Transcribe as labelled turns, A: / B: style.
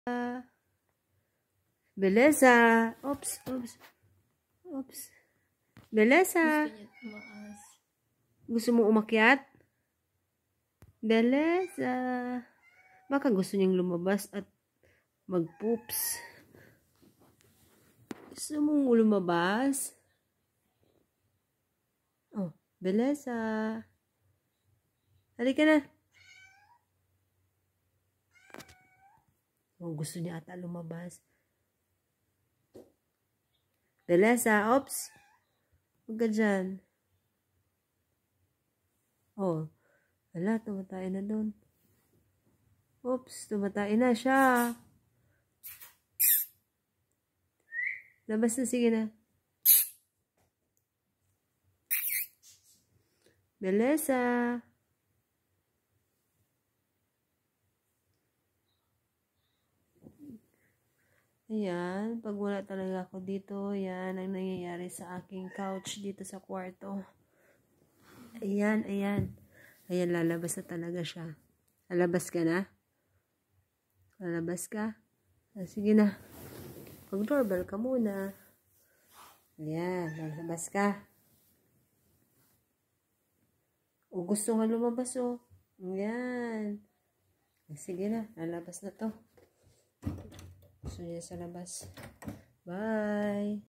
A: Beleza. Oops, oops. Oops. Beleza. Gusto mo umakyat? Beleza. Baka gusto niyang lumabas at mag-poops. Gusto mong lumabas? Oh, beleza. Halika na. Oh, gusto niya ata lumabas. Beleza. Oops. Huwag ka dyan. Oh, wala. Tumatay na doon. Oops. Tumatay na siya. Labas na. Sige na. Beleza. Ayan, pag wala talaga ako dito, yan ang nangyayari sa aking couch dito sa kwarto. Ayan, ayan. Ayan, lalabas na talaga siya. Lalabas ka na? Lalabas ka? Ah, sige na. Mag-doorbell ka muna. Ayan, lalabas ka. O, gusto nga lumabas, o. Ayan. Sige na, lalabas na to. Gusto niya sa labas. Bye!